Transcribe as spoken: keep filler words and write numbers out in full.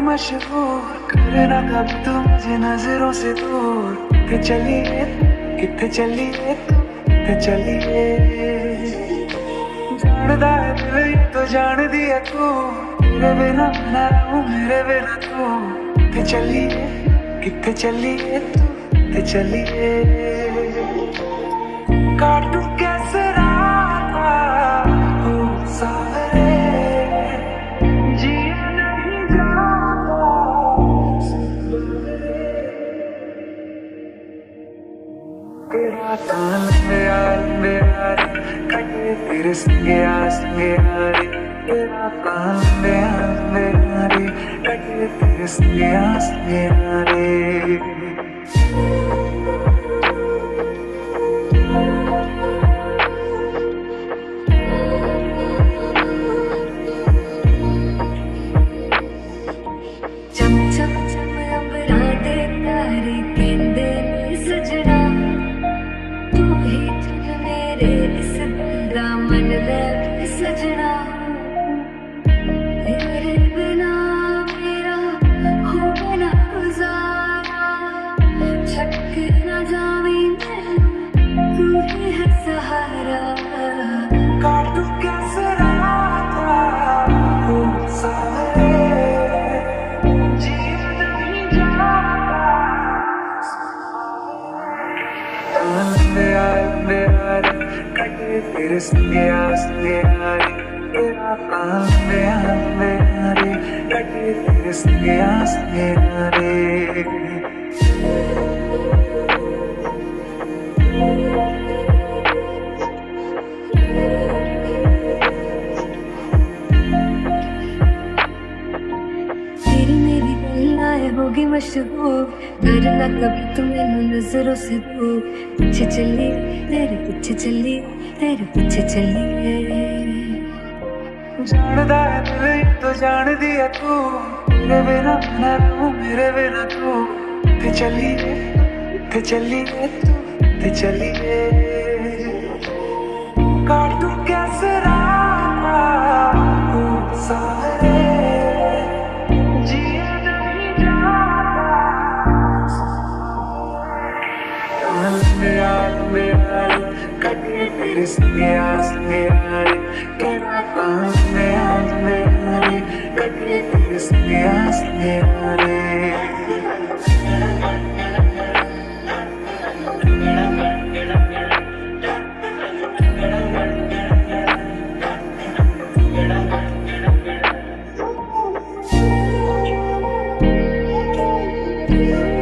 मशहूर करना कभी तू मुझे नजरों से दूर। किथे चलिए किथे चलिए किथे चलिए, जानदा है दिल तो जान दिया तू, तेरे बिना ना रहूं मेरे बिना तू। किथे चलिए किथे चलिए तू किथे चलिए, काटूं कैसे रात हो सारे, जिया नहीं जाता तेरा तान यार मेरा कटे तेरे संगे संगे यारी, तेरा तान यार मेरा कटे तेरे संगे संगे यारी। तेरे संगे संगे यारी, तेरा कान में यारी कटे तेरे संगे संगे यारी। तेरी मेरी गल्लाएं होगी मशहूर, करना कभी तुम मैनू नजरों से दूर। पीछे चली तेरे पीछे चली तेरे पीछे चली, जानदा है दिल तो जान दिया तू, तेरे बिना ना रहूं मेरे बिना तू। किथे चलिए किथे चलिए तू किथे चलिए, काटूं कैसे रात हो सारे, जिया नहीं जाता यार मेरा कटे तेरे संगे संगे यारी, तेरा कान में यारी कटे तेरे संगे संगे यारी। yeah.